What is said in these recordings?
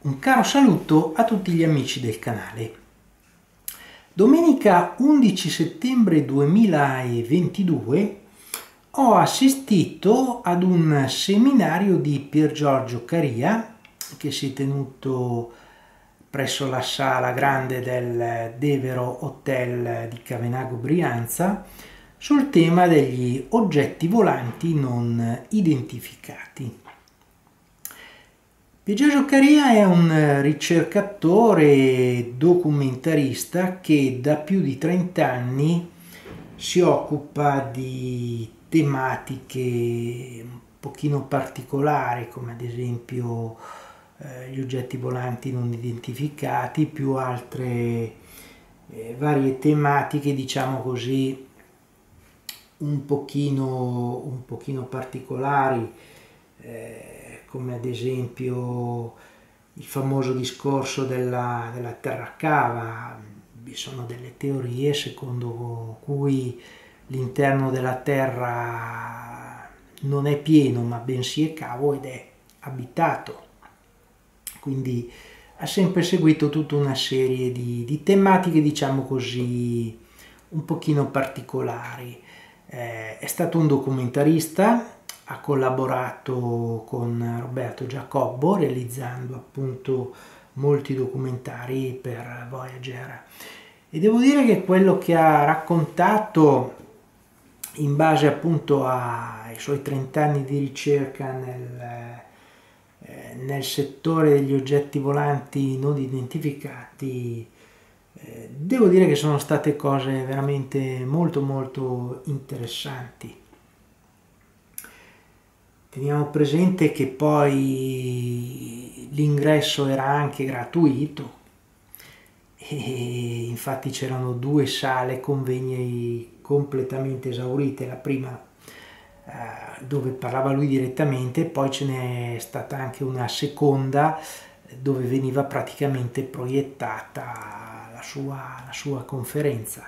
Un caro saluto a tutti gli amici del canale. Domenica 11 settembre 2022 ho assistito ad un seminario di Pier Giorgio Caria che si è tenuto presso la sala grande del Devero Hotel di Cavenago Brianza sul tema degli oggetti volanti non identificati. Pier Giorgio Caria è un ricercatore e documentarista che da più di 30 anni si occupa di tematiche un pochino particolari, come ad esempio gli oggetti volanti non identificati, più altre varie tematiche, diciamo così, un pochino particolari, come ad esempio il famoso discorso della terra cava. Vi sono delle teorie secondo cui l'interno della terra non è pieno ma bensì è cavo ed è abitato. Quindi ha sempre seguito tutta una serie di tematiche, diciamo così, un pochino particolari. È stato un documentarista, ha collaborato con Roberto Giacobbo realizzando appunto molti documentari per Voyager, e devo dire che quello che ha raccontato in base appunto ai suoi 30 anni di ricerca nel settore degli oggetti volanti non identificati, devo dire che sono state cose veramente molto interessanti. Teniamo presente che poi l'ingresso era anche gratuito e infatti c'erano 2 sale convegni completamente esaurite, la prima dove parlava lui direttamente, e poi ce n'è stata anche una seconda dove veniva praticamente proiettata la sua conferenza.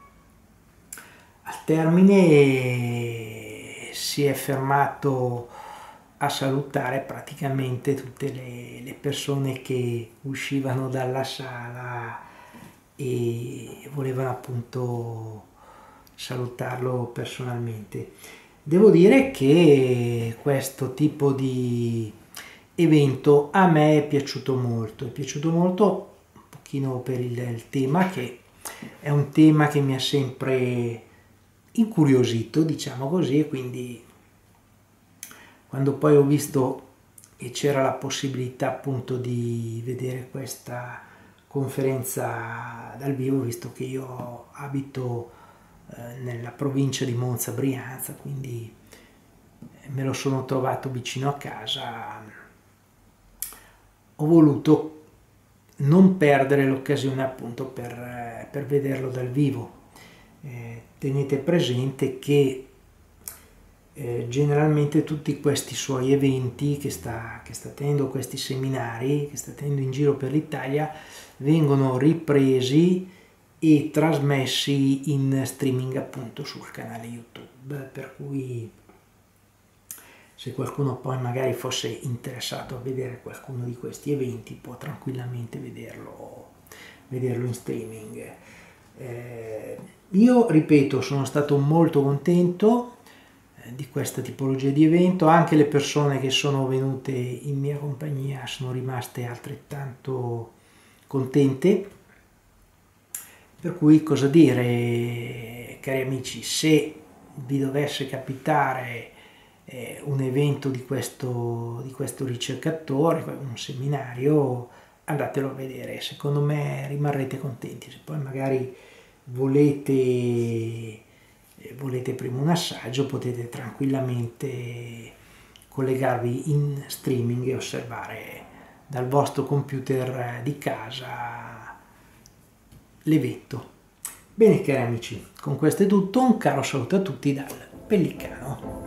Al termine si è fermato a salutare praticamente tutte le persone che uscivano dalla sala e volevano appunto salutarlo personalmente. Devo dire che questo tipo di evento a me è piaciuto molto un pochino per il tema, che è un tema che mi ha sempre incuriosito, diciamo così, e quindi quando poi ho visto che c'era la possibilità appunto di vedere questa conferenza dal vivo, visto che io abito nella provincia di Monza Brianza, quindi me lo sono trovato vicino a casa, ho voluto non perdere l'occasione appunto per vederlo dal vivo. Tenete presente che generalmente tutti questi suoi eventi che sta tenendo, questi seminari che sta tenendo in giro per l'Italia, vengono ripresi e trasmessi in streaming appunto sul canale YouTube, per cui se qualcuno poi magari fosse interessato a vedere qualcuno di questi eventi può tranquillamente vederlo in streaming. Io ripeto, sono stato molto contento di questa tipologia di evento, anche le persone che sono venute in mia compagnia sono rimaste altrettanto contente, per cui cosa dire, cari amici, se vi dovesse capitare un evento di questo ricercatore, un seminario, andatelo a vedere, secondo me rimarrete contenti. Se poi magari volete prima un assaggio, potete tranquillamente collegarvi in streaming e osservare dal vostro computer di casa l'evento. Bene cari amici, con questo è tutto, un caro saluto a tutti dal Pellicano.